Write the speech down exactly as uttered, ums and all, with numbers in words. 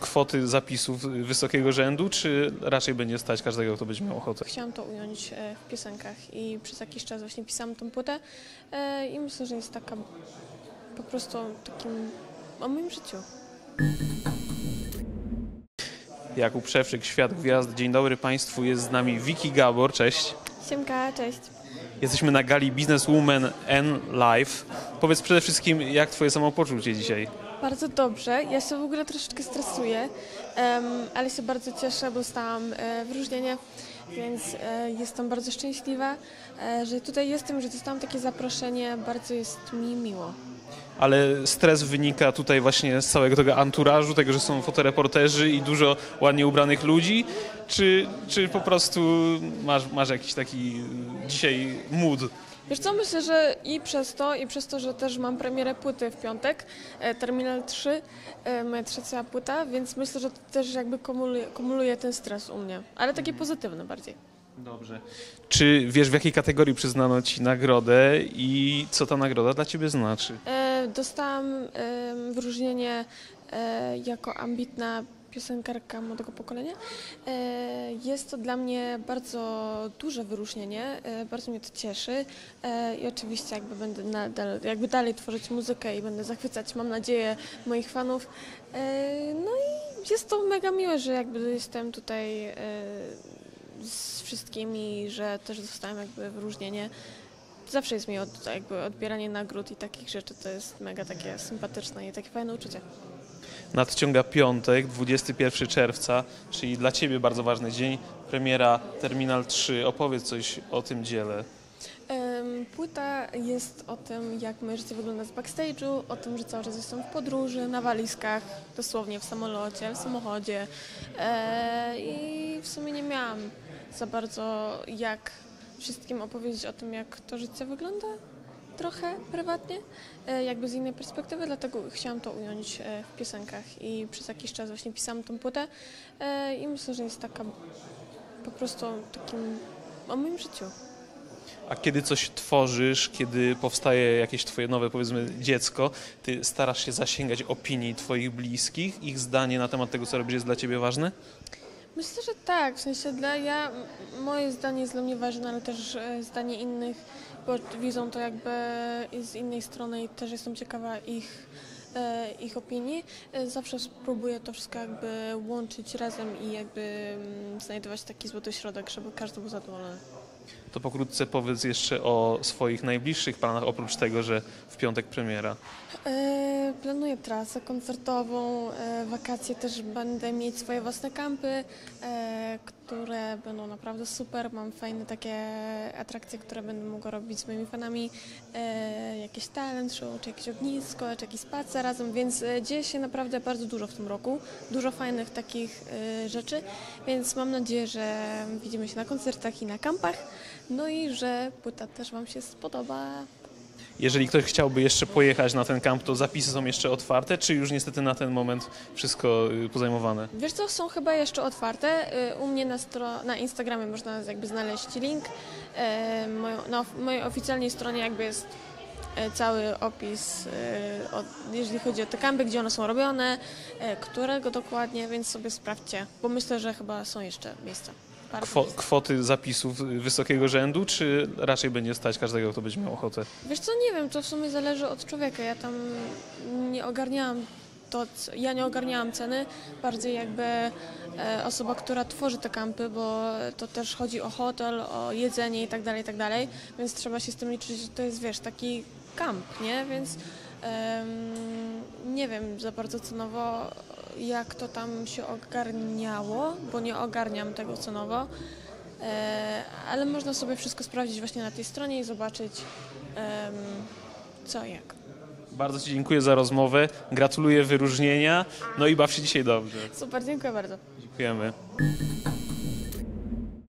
kwoty zapisów wysokiego rzędu, czy raczej będzie stać każdego, kto będzie miał ochotę? Chciałam to ująć w piosenkach i przez jakiś czas właśnie pisałam tą płytę i myślę, że jest taka po prostu takim o moim życiu. Jakub Szewczyk, Świat Gwiazd. Dzień dobry Państwu, jest z nami Wiki Gabor, cześć. Siemka, cześć. Jesteśmy na gali Businesswoman N Live. Powiedz przede wszystkim, jak Twoje samopoczucie dzisiaj? Bardzo dobrze. Ja się w ogóle troszeczkę stresuję, um, ale się bardzo cieszę, bo dostałam e, wyróżnienie, więc e, jestem bardzo szczęśliwa, e, że tutaj jestem, że dostałam takie zaproszenie. Bardzo jest mi miło. Ale stres wynika tutaj właśnie z całego tego anturażu, tego, że są fotoreporterzy i dużo ładnie ubranych ludzi, czy, czy po prostu masz, masz jakiś taki dzisiaj mood? Wiesz co, myślę, że i przez to, i przez to, że też mam premierę płyty w piątek, e, Terminal trzy, e, moja trzecia płyta, więc myślę, że to też jakby kumuluje, kumuluje ten stres u mnie, ale taki pozytywny bardziej. Dobrze. Czy wiesz, w jakiej kategorii przyznano Ci nagrodę i co ta nagroda dla Ciebie znaczy? E, dostałam e, wyróżnienie e, jako ambitna piosenkarka młodego pokolenia. E, jest to dla mnie bardzo duże wyróżnienie, e, bardzo mnie to cieszy e, i oczywiście jakby będę nadal, jakby dalej tworzyć muzykę i będę zachwycać, mam nadzieję, moich fanów. E, no i jest to mega miłe, że jakby jestem tutaj e, z wszystkimi, że też dostałam jakby wyróżnienie. Zawsze jest mi od, jakby odbieranie nagród i takich rzeczy, to jest mega takie sympatyczne i takie fajne uczucie. Nadciąga piątek, dwudziestego pierwszego czerwca, czyli dla Ciebie bardzo ważny dzień, premiera Terminal trzy. Opowiedz coś o tym dziele. Płyta jest o tym, jak moje życie wygląda z backstage'u, o tym, że cały czas jestem w podróży, na walizkach, dosłownie w samolocie, w samochodzie i w sumie nie miałam za bardzo jak wszystkim opowiedzieć o tym, jak to życie wygląda, trochę prywatnie, jakby z innej perspektywy, dlatego chciałam to ująć w piosenkach i przez jakiś czas właśnie pisałam tą płytę i myślę, że jest taka po prostu takim o moim życiu. A kiedy coś tworzysz, kiedy powstaje jakieś Twoje nowe, powiedzmy, dziecko, Ty starasz się zasięgać opinii Twoich bliskich, ich zdanie na temat tego, co robisz, jest dla Ciebie ważne? Myślę, że tak, w sensie dla ja, moje zdanie jest dla mnie ważne, ale też zdanie innych, bo widzą to jakby z innej strony i też jestem ciekawa ich, ich opinii. Zawsze spróbuję to wszystko jakby łączyć razem i jakby znajdować taki złoty środek, żeby każdy był zadowolony. To pokrótce powiedz jeszcze o swoich najbliższych planach, oprócz tego, że w piątek premiera. E, planuję trasę koncertową, e, wakacje też będę mieć swoje własne kampy, e, które będą naprawdę super. Mam fajne takie atrakcje, które będę mogła robić z moimi fanami, e, jakieś talent show, czy jakieś ognisko, czy jakiś spacer razem, więc e, dzieje się naprawdę bardzo dużo w tym roku. Dużo fajnych takich e, rzeczy, więc mam nadzieję, że widzimy się na koncertach i na kampach. No i że płyta też Wam się spodoba. Jeżeli ktoś chciałby jeszcze pojechać na ten kamp, to zapisy są jeszcze otwarte, czy już niestety na ten moment wszystko pozajmowane? Wiesz co, są chyba jeszcze otwarte. U mnie na, stro- na Instagramie można jakby znaleźć link. Na mojej oficjalnej stronie jakby jest cały opis, jeżeli chodzi o te kampy, gdzie one są robione, którego dokładnie, więc sobie sprawdźcie, bo myślę, że chyba są jeszcze miejsca. Kwo, kwoty zapisów wysokiego rzędu, czy raczej będzie stać każdego, kto będzie miał ochotę? Wiesz co, nie wiem, to w sumie zależy od człowieka. Ja tam nie ogarniałam to, ja nie ogarniałam ceny, bardziej jakby e, osoba, która tworzy te kampy, bo to też chodzi o hotel, o jedzenie i tak dalej, i tak dalej, więc trzeba się z tym liczyć, że to jest, wiesz, taki kamp, nie? Więc nie wiem za bardzo cenowo, jak to tam się ogarniało, bo nie ogarniam tego cenowo, ale można sobie wszystko sprawdzić właśnie na tej stronie i zobaczyć co jak. Bardzo Ci dziękuję za rozmowę, gratuluję wyróżnienia, no i baw się dzisiaj dobrze. Super, dziękuję bardzo. Dziękujemy.